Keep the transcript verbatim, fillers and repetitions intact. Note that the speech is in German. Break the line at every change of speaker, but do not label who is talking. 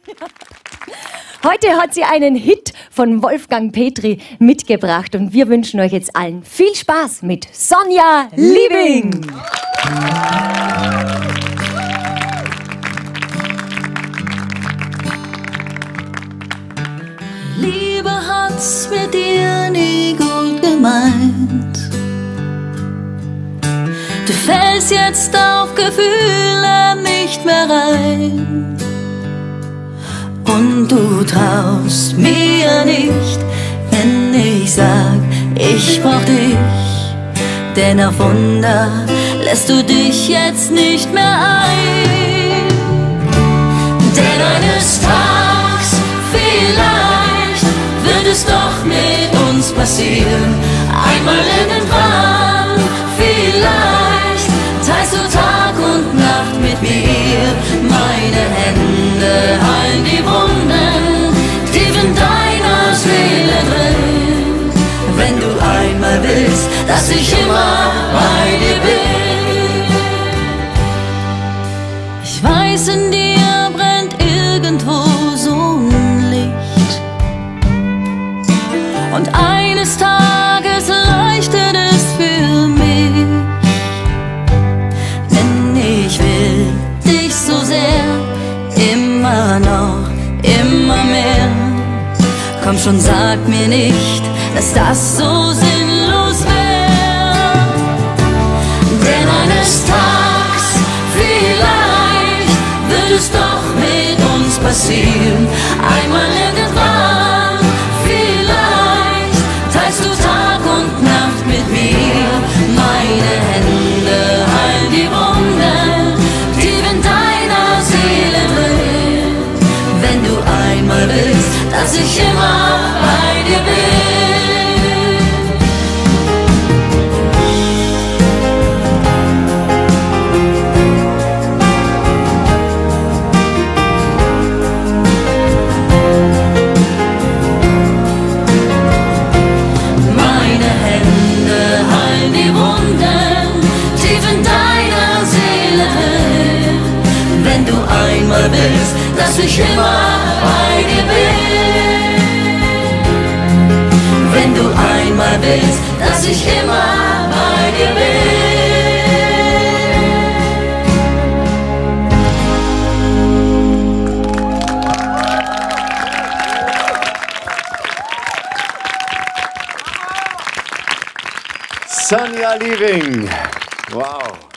Heute hat sie einen Hit von Wolfgang Petri mitgebracht und wir wünschen euch jetzt allen viel Spaß mit Sonja Liebing.
Liebe hat's mit dir nie gut gemeint. Du fällst jetzt auf Gefühle nicht mehr rein. Und du traust mir nicht, wenn ich sag, ich brauch dich. Denn auf Wunder lässt du dich jetzt nicht mehr ein. Denn eines Tages vielleicht wird es doch mit uns passieren. Einmal irgendwann vielleicht teilst du Tag und Nacht mit mir. Meine Hände heilen die Wunden tief in deiner Seele drin. Wenn du einmal willst, dass ich immer bei dir bin. Ich weiß, in dir brennt irgendwo so ein Licht. Und eines Tages leuchtet es für mich. Denn ich will dich so sehr, immer noch, immer mehr. Komm schon, sag mir nicht, dass das so sinnlos wär. Denn eines Tages vielleicht wird es doch mit uns passieren. Einmal irgendwann vielleicht teilst du Tag und Nacht mit mir. Meine Hände heilen die Wunden tief in deiner Seele drin. Wenn du einmal willst, dass ich immer bei dir bin. Meine Hände heilen die Wunden tief in deiner Seele drin. Wenn du einmal willst, dass ich immer bei dir bin. Wenn du einmal willst, dass ich immer bei dir bin.
Sonja Liebing. Wow.